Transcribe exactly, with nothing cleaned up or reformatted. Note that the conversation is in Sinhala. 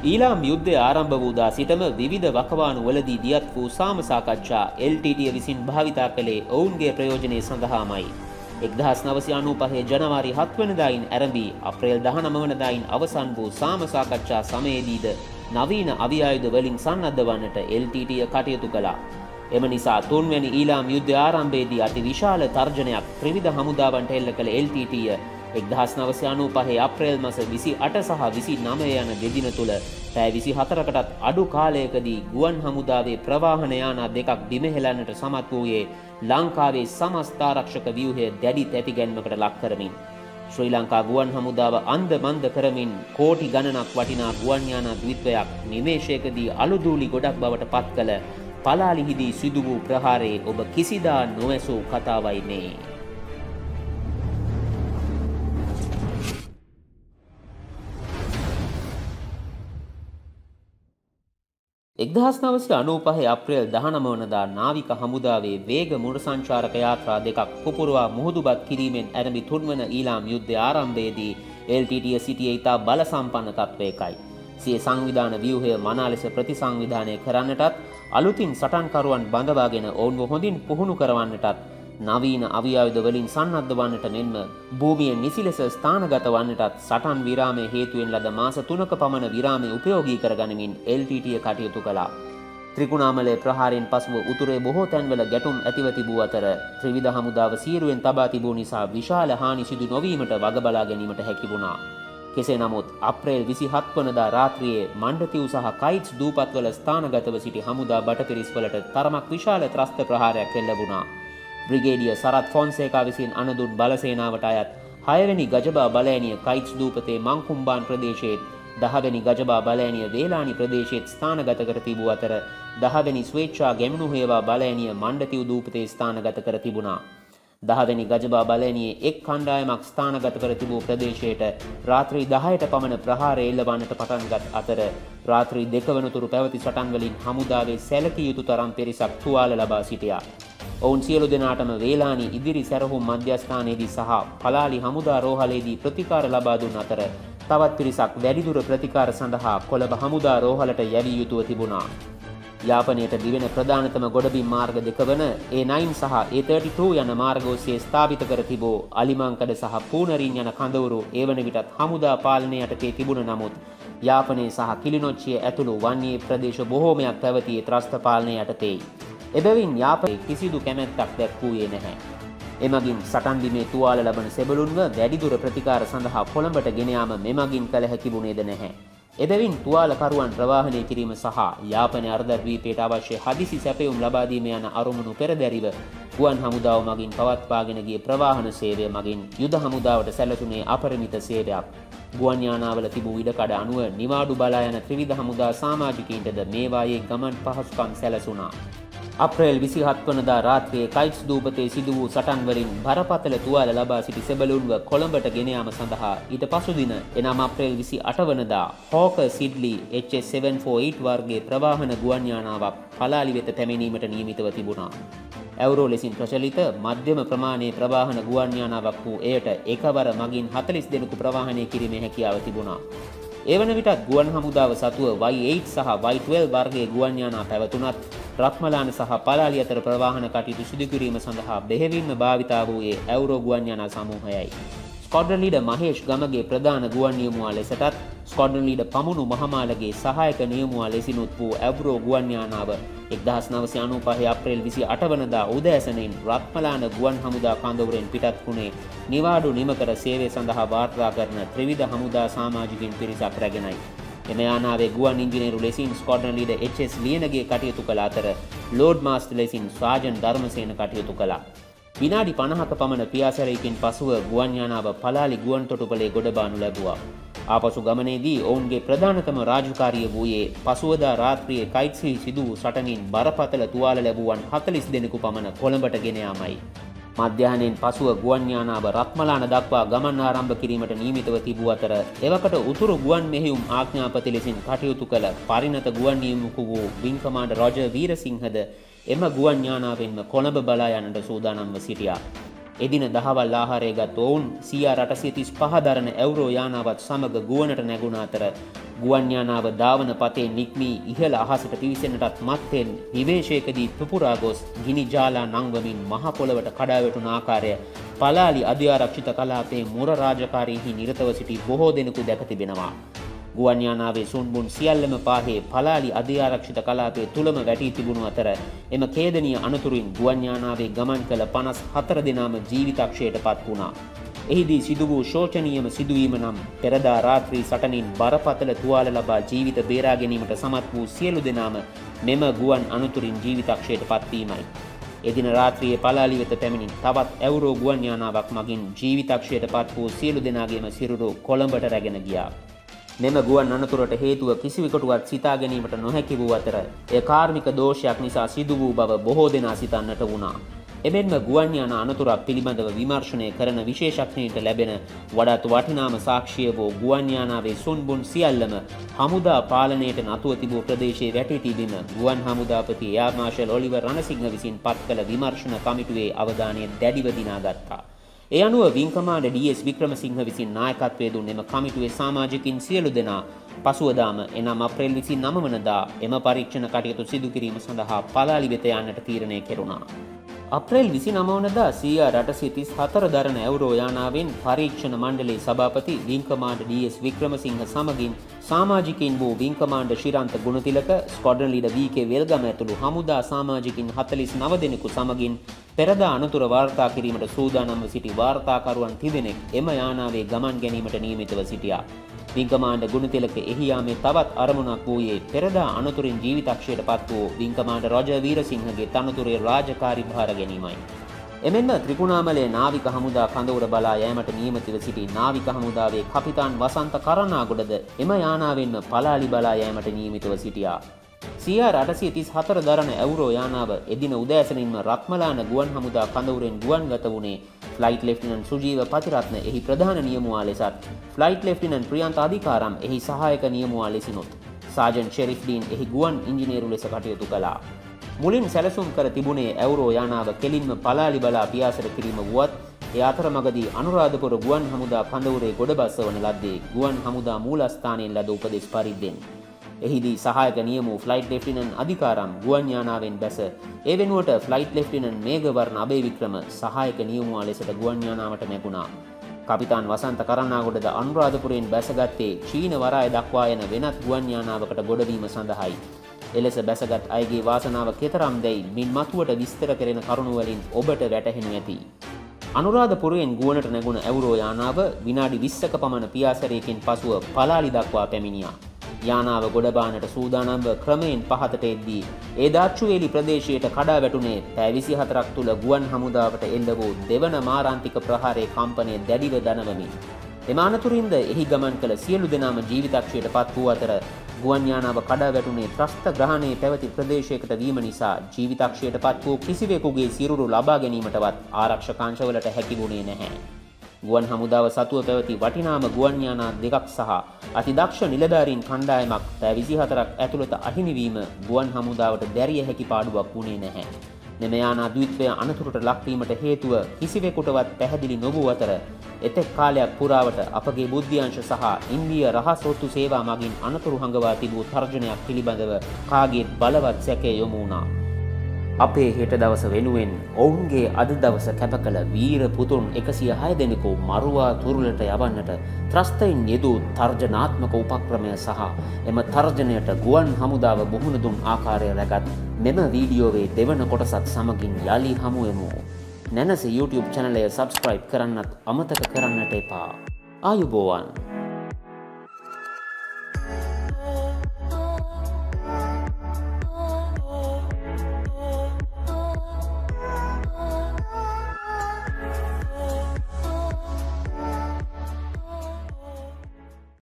ඊළාම් යුද්ධය ආරම්භ වූ දා සිටම විවිධ වකවානු වලදී දියත් වූ සාම සාකච්ඡා එල් ටී ටී විසින් භාවිතා කළේ ඔවුන්ගේ ප්‍රයෝජනය සඳහාමයි. එක්දහස් නවසිය අනූපහේ ජනවාරි හත් වනදායින් ඇරඹී අප්‍රේල් දහනව වනදායින් අවසන් වූ සාම සාකච්ඡා සමයේදීද නවීන අවි ආයුධ වලින් සන්නද්ධ වන්නට එල් ටී ටී කටයුතු කළා. එම නිසා තුන්වැනි ඊළාම් යුද්ධ ආරම්භයේදී අති විශාල තර්ජනයක් ත්‍රිවිධ හමුදාවන්ට එල්ල කළ එල් ටී ටී එක්දහස් නවසිය අනූපහේ අප්‍රේල් මාස විසි අට සහ විසි නවය යන දෙදින තුල පැය විසි හතරකටත් අඩු කාලයකදී ගුවන් හමුදාවේ ප්‍රවාහන යාන දෙකක් බිමහෙලන්නට සමත් වූයේ ලංකාවේ සමස්ත ආරක්ෂක ව්‍යුහය දැඩි තැතිගැන්මකට ලක් කරමින්. ශ්‍රී ලංකා ගුවන් හමුදාව අන්ද මන්ද කරමින් කෝටි ගණනක් වටිනා ගුවන් යාන ද්විත්වයක් නිමේෂයකදී අලුදූලි ගොඩක් බවට පත් කළ පලාලිහිදී සිදු වූ ප්‍රහාරයේ ඔබ කිසිදා නොඇසූ කතාවයි මේ. එක්දහස් නවසිය අනූපහේ අප්‍රේල් දහනව වනදා නාවික හමුදාවේ වේග මුර සංචාරක යාත්‍රා දෙකක් පුපුරවා මුහුදුබත් කිරීමෙන් ඇරඹි තුන්වන ඊළාම් යුද්ධ ආරම්භයේදී එල් ටී ටී සිටියේ ඉතා බල සම්පන්න තත්වයකයි. සිය සංවිධාන ව්‍යුහය මනා ලෙස ප්‍රතිසංවිධානය කරන්නටත් අලුතින් සටන්කරුවන් බඳවාගෙන ඔවුන්ව හොඳින් පුහුණු කරවන්නටත් නවීන අවි ආයුධ වලින් සන්නද්ධ වන්නට මෙන්ම භූමියෙන් නිසි ලෙස ස්ථානගත වන්නටත් සටන් විරාමයේ හේතුවෙන් ලද මාස තුනක පමණ විරාමය උපයෝගී කරගනිමින් එල් ටී ටී කටයුතු කළා. ත්‍රිකුණාමලයේ ප්‍රහාරයෙන් පසුව උතුරේ බොහෝ තැන්වල ගැටුම් ඇතිව තිබූ අතර ත්‍රිවිධ හමුදාව සීරුවෙන් තබා තිබූ නිසා විශාල හානි සිදු නොවීමට වග බලා ගැනීමට හැකි වුණා. කෙසේ නමුත් අප්‍රේල් විසි හත් වනදා රාත්‍රියේ මණ්ඩතිව් සහ කයිට්ස් දූපත්වල ස්ථානගතව සිටි හමුදා බටපිරිස්වලට තරමක් විශාල ත්‍රස්ත ප්‍රහාරයක් එල්ල වුණා. බ්‍රිගේඩියර් සරත් ෆොන්සේකා විසින් අනදුන් බලසේනාවට අයත් හයවැනි ගජබා බලෑනිය කයිට්ස් දූපතේ මංකුම්බාන් ප්‍රදේශයේත් දහවැනි ගජබා බලෑනිය වේලානි ප්‍රදේශයේත් ස්ථානගත කර තිබූ අතර දහවැනි ස්වේච්ඡා ගැමුණු හේවා බලෑනිය මණ්ඩතිව් දූපතේ ස්ථානගත කර තිබුණා. දහවැනි ගජබා බලෑනියේ එක් කණ්ඩායමක් ස්ථානගත කර තිබූ ප්‍රදේශයට රාත්‍රී දහයට පමණ ප්‍රහාර එල්ලවන්නට පටන්ගත් අතර රාත්‍රී දෙක වනතුරු පැවති සටන් වලින් හමුදාවේ සැලකිය යුතු තරම් පිරිසක් තුවාල ලබා සිටියා. ඔවුන් සියලු දෙනාටම වේලානි ඉදිරි සැරහුම් මධ්‍යස්ථානයේදී සහ පලාලි හමුදා රෝහලේදී ප්‍රතිකාර ලබා දුන් අතර තවත් පිරිසක් වැඩිදුර ප්‍රතිකාර සඳහා කොළඹ හමුදා රෝහලට යැවිය යුතුව තිබුණා. යාපනයට දිවෙන ප්‍රධානතම ගොඩබිම් මාර්ග දෙක වන ඒ නයින් සහ ඒ තර්ටි ටූ යන මාර්ග ඔස්සේ ස්ථාපිත කර තිබූ අලිමංකඩ සහ පූනරින් යන කඳවුරු ඒ වන විටත් හමුදා පාලනය යටතේ තිබුණ නමුත් යාපනයේ සහ කිලිනොච්චිය ඇතුළු වන්නේ ප්‍රදේශ බොහෝමයක් පැවතියේ ත්‍රස්ත පාලනය යටතේයි. එබැවින් යාපනයේ කිසිදු කැමැත්තක් දැක්වූයේ නැහැ. එමගින් සටන් බිමේ තුවාල ලබන සෙබළුන්ව වැඩිදුර ප්‍රතිකාර සඳහා කොළඹට ගෙන යාම මෙමගින් කළ හැකි වුණේද නැහැ. එබැවින් තුවාලකරුවන් ප්‍රවාහනය කිරීම සහ යාපන අර්ධද්වීපයට අවශ්‍ය හදිසි සැපයුම් ලබා දීම යන අරමුණු පෙරදැරිව ගුවන් හමුදාව මගින් පවත්වාගෙන ගිය ප්‍රවාහන සේවය මගින් යුද හමුදාවට සැලසුනේ අපරිමිත සේවයක්. ගුවන් යානාවල තිබූ ඉඩකඩ අනුව නිවාඩු බලා යන ත්‍රිවිධ හමුදා සාමාජිකයින්ටද මේවායේ ගමන් පහසුකම් සැලසුණා. අප්‍රේල් විසි හත් වනදා රාත්‍රියේ කයිට්ස් දූපතේ සිදු වූ සටන් වලින් බරපතල තුවාල ලබා සිටි සෙබළුන්ව කොළඹට ගෙන යාම සඳහා ඊට පසු දින එනම් අප්‍රේල් විසි අට වනදා Hawker Siddeley H S seven four eight වර්ගයේ ප්‍රවාහන ගුවන් යානාවක් පලාලි වෙත පැමිණීමට නියමිතව තිබුණා. ඇවරෝ ලෙසින් ප්‍රචලිත මධ්‍යම ප්‍රමාණයේ ප්‍රවාහන ගුවන් යානාවක් වූ එයට එකවර මගින් හතළිස් දෙනෙකු ප්‍රවාහනය කිරීමේ හැකියාව තිබුණා. ඒ වන විටත් ගුවන් හමුදාව සතුව වයි එයිට් සහ වයි ට්වෙල්ව් වර්ගයේ ගුවන් යානා පැවතුනත් රත්මලාන සහ පලාලි අතර ප්‍රවාහන කටයුතු සිදු කිරීම සඳහා බෙහෙවින්ම භාවිතා වූයේ ඇවරෝ ගුවන් යානා සමූහයයි. ස්ක්වොඩ්‍රන් ලීඩර් මහේෂ් ගමගේ ප්‍රධාන ගුවන් නියමුවා ලෙසටත් ස්ක්වොඩ්‍රන් ලීඩර් පමුණු මහමාලගේ සහායක නියමුවා ලෙසිනුත් වූ ඇවරෝ ගුවන් යානාව එක්දහස් නවසිය අනූපහේ අප්‍රේල් විසි අට වනදා උදෑසනින් රත්මලාන ගුවන් හමුදා කඳවුරෙන් පිටත් වුණේ නිවාඩු නිම කර සේවය සඳහා වාර්තා කරන ත්‍රිවිධ හමුදා සමාජිකින් පිරිසක් රැගෙනයි. එම යානාවේ ගුවන් ඉංජිනේරු ලෙසින් squadron leader H S Liyanage කටයුතු කළ අතර ලෝඩ් මාස්ටර් ලෙසින් සාජන් ධර්මසේන කටයුතු කළා. විනාඩි පනහක පමණ පියාසරයකින් පසුව ගුවන් යානාව පලාලි ගුවන් තොටුපළේ ගොඩබානු ලැබුවා. ආපසු ගමනේදී ඔවුන්ගේ ප්‍රධානතම රාජකාරිය වූයේ පසුවදා රාත්‍රියේ කයිට්ස්හි සිදු වූ සටනින් බරපතල තුවාල ලැබුවන් හතළිස් දෙනෙකු පමණ කොළඹට ගෙන යාමයි. මධ්‍යහ්නයෙන් පසුව ගුවන් යානාව රත්මලාන දක්වා ගමන් ආරම්භ කිරීමට නියමිතව තිබූ අතර එවකට උතුරු ගුවන් මෙහෙයුම් ආඥාපති ලෙසින් කටයුතු කළ පරිණත ගුවන් නියමුකු වූ විං කමාන්ඩර් රොජර් වීරසිංහද එම ගුවන් යානාවෙන්ම කොළඹ බලා යන්නට සූදානම්ව සිටියා. එදින දහවල් ආහාරය ගත් ඔවුන් සීආර් අටසිය තිස් පහ දරන ඇවරෝ යානාවත් සමග ගුවනට නැගුණ අතර ගුවන් යානාව ධාවන පතේ නික්මී ඉහළ අහසට පිවිසෙන්නටත් මත්තෙන් විවේශයකදී පුපුරා ගොස් ගිනි ජාලා නංවමින් මහ පොළවට කඩා වැටුණු ආකාරය පලාලි අධ්‍යාරක්ෂිත කලාපයේ මුර රාජකාරීහි නිරතව සිටි බොහෝ දෙනෙකු දැක තිබෙනවා. ගුවන් යානාවේ සුන්බුන් සියල්ලම පාහේ පලාලි අධ්‍යාරක්ෂිත කලාපයේ තුලම වැටී තිබුණු අතර එම ඛේදනීය අනතුරින් ගුවන් යානාවේ ගමන් කළ පනස් හතර දෙනාම ජීවිතක්ෂයට පත් වුණා. එහිදී සිදු වූ ශෝචනීයම සිදුවීම නම් පෙරදා රාත්‍රී සටනින් බරපතල තුවාල ලබා ජීවිත බේරා ගැනීමට සමත් වූ සියලු දෙනාම මෙම ගුවන් අනතුරින් ජීවිතක්ෂයට පත්වීමයි. එදින රාත්‍රියේ පලාලි වෙත පැමිණි තවත් ඇවුරෝ ගුවන් යානාවක් මගින් ජීවිතක්ෂයට පත් වූ සියලු දෙනාගේම සිරුරු කොළඹට රැගෙන ගියා. මෙම ගුවන් අනතුරට හේතුව කිසිවෙකුටවත් සිතා ගැනීමට නොහැකි වූ අතර එය කාර්මික දෝෂයක් නිසා සිදු වූ බව බොහෝ දෙනා සිතන්නට වුණා. එමෙන්ම ගුවන් යාන අනතුරක් පිළිබඳව විමර්ශනය කරන විශේෂඥයින්ට ලැබෙන වඩාත් වටිනාම සාක්ෂිය වූ ගුවන් යානාවේ සුන්බුන් සියල්ලම හමුදා පාලනයට නතුව තිබූ ප්‍රදේශයේ වැටී තිබීම ගුවන් හමුදාපති එයාර් මාර්ෂල් ඔලිවර් රණසිංහ විසින් පත් කළ විමර්ශන කමිටුවේ අවධානය දැඩිව දිනාගත්තා. ඒ අනුව විං කමාන්ඩර් ඩී.එස්. වික්‍රමසිංහ විසින් නායකත්වයේ දුන් එම කමිටුවේ සමාජිකින් සියලු දෙනා පසුවදාම එනම් අප්‍රේල් විසිනම වනදා එම පරීක්ෂණ කටයුතු සිදු කිරීම සඳහා පලාලි වෙත යන්නට තීරණය කෙරුණා. අප්‍රේල් විසිනම වනදා සී ආර් අටසිය තිස් හතර දරන ඇවුරෝ යානාවෙන් පරීක්ෂණ මණ්ඩලයේ සභාපති විං කමාන්ඩර් ඩී.එස්. වික්‍රමසිංහ සමගින් සමාජිකින් වූ wing commander Shirantha Gunathilaka, squadron leader V K Welgama ඇතුළු හමුදා සමාජිකින් හතළිස් නව දෙනෙකු සමගින් පෙරදා අනතුර වාර්තා කිරීමට සූදානම්ව සිටි වාර්තාකරුවන් තිදෙනෙක් එම යානාවේ ගමන් ගැනීමට නියමිතව සිටියා. විං කමාන්ඩර් ගුණතිලක එහි යාමේ තවත් අරමුණක් වූයේ පෙරදා අනතුරින් ජීවිතක්ෂයට පත් වූ විං කමාන්ඩර් රොජර් වීරසිංහගේ තනතුරේ රාජකාරී භාර ගැනීමයි. එමෙන්ම ත්‍රිකුණාමලයේ නාවික හමුදා කඳවුර බලා යෑමට නියමිතව සිටි නාවික හමුදාවේ කපිතාන් වසන්ත කරනාගොඩද එම යානාවෙන්ම පලාලි බලා යෑමට නියමිතව සිටියා. සී ආර් අටසිය තිස් හතර දරන ඇවුරෝ යානාව එදින උදෑසනින්ම රත්මලාන ගුවන් හමුදා කඳවුරෙන් ගුවන්ගත වුණේ ෆ්ලයිට් ලෙෆ්ටිනන්ට් සුජීව පතිරත්න එහි ප්‍රධාන නියමුවා ලෙසත් ෆ්ලයිට් ලෙෆ්ටිනන්ට් ප්‍රියන්ත අධිකාරම් එහි සහායක නියමුවා ලෙසිනුත් සාජන් ෂෙරිෆ් ඩීන් එහි ගුවන් ඉංජිනේරු ලෙස කටයුතු කළා. මුලින් සැලසුම් කර තිබුණේ ඇවුරෝ යානාව කෙලින්ම පලාලි බලා පියාසර කිරීම වුවත් ඒ අතරමඟදී අනුරාධපුර ගුවන් හමුදා කඳවුරේ ගොඩබස්සවන ලද්දේ ගුවන් හමුදා මූලස්ථානයෙන් ලද උපදෙස් පරිද්දෙන්. එහිදී සහායක නියමු ෆ්ලයිට් ලෙෆ්ටිනන්ට් අධිකාරම් ගුවන් යානාවෙන් බැස ඒ වෙනුවට ෆ්ලයිට් ලෙෆ්ටිනන්ට් මේඝවර්ණ අබේවික්‍රම සහායක නියමුවා ලෙසට ගුවන් යානාවට නැගුණා. කපිතාන් වසන්ත කරනාගොඩද අනුරාධපුරයෙන් බැසගත්තේ චීන වරාය දක්වා යන වෙනත් ගුවන් යානාවකට ගොඩවීම සඳහායි. එලෙස බැසගත් අයගේ වාසනාව කෙතරම් දැයි මින් මතුවට විස්තර කෙරෙන කරුණු වලින් ඔබට වැටහෙනු ඇති. අනුරාධපුරයෙන් ගුවනට නැගුණ ඇවුරෝ යානාව විනාඩි විස්සක පමණ පියාසරයකින් පසුව පලාලි දක්වා පැමිණියා. යානාව ගොඩබානට සූදානම්ව ක්‍රමයෙන් පහතට එද්දී ඒ දාච්චුවේලි ප්‍රදේශයට කඩා වැටුනේ පැය විසිහතරක් තුළ ගුවන් හමුදාවට එල්ල වූ දෙවන මාරාන්තික ප්‍රහාරයේ කම්පනය දැඩිව දනවමින් එම අනතුරින්ද එහි ගමන් කළ සියලු දෙනාම ජීවිතක්ෂයට පත් වූ අතර ගුවන් යානාව කඩා වැටුනේ ත්‍රස්ත ග්‍රහණයේ පැවති ප්‍රදේශයකට වීම නිසා ජීවිතක්ෂයට පත් වූ කිසිවෙකුගේ සිරුරු ලබා ගැනීමටවත් ආරක්ෂකාංශවලට හැකි වුණේ නැහැ. ගුවන් හමුදාව සතුව පැවති වටිනාම ගුවන් යානා දෙකක් සහ අතිදක්ෂ නිලධාරීන් කණ්ඩායමක් පැය විසිහතරක් ඇතුළත අහිමිවීම ගුවන් හමුදාවට දැරිය හැකි පාඩුවක් වුණේ නැහැ. මෙම යානා ද්විත්වය අනතුරට ලක්වීමට හේතුව කිසිවෙකුටවත් පැහැදිලි නොවූ අතර එතෙක් කාලයක් පුරාවට අපගේ බුද්ධ්‍යංශ සහ ඉන්දිය රහස් ඔත්තු සේවා මගින් අනතුරු හඟවා තිබූ තර්ජනයක් පිළිබඳව කාගේත් බලවත් සැකය යොමු වුණා. අපේ හෙට දවස වෙනුවෙන් ඔවුන්ගේ අද දවස කැප කළ වීර පුතුන් එකසිය හය දෙනෙකු මරුවා තුරුලට යවන්නට ත්‍රස්තයින් යෙදූ තර්ජනාත්මක උපක්‍රමය සහ එම තර්ජනයට ගුවන් හමුදාව මුහුණ දුන් ආකාරය රැගත් මෙම වීඩියෝවේ දෙවන කොටසත් සමගින් යලි හමුවෙමු. නැනස YouTube චැනලය සබස්ක්‍රයිබ් කරන්නත් අමතක කරන්නට එපා. ආයුබෝවන්.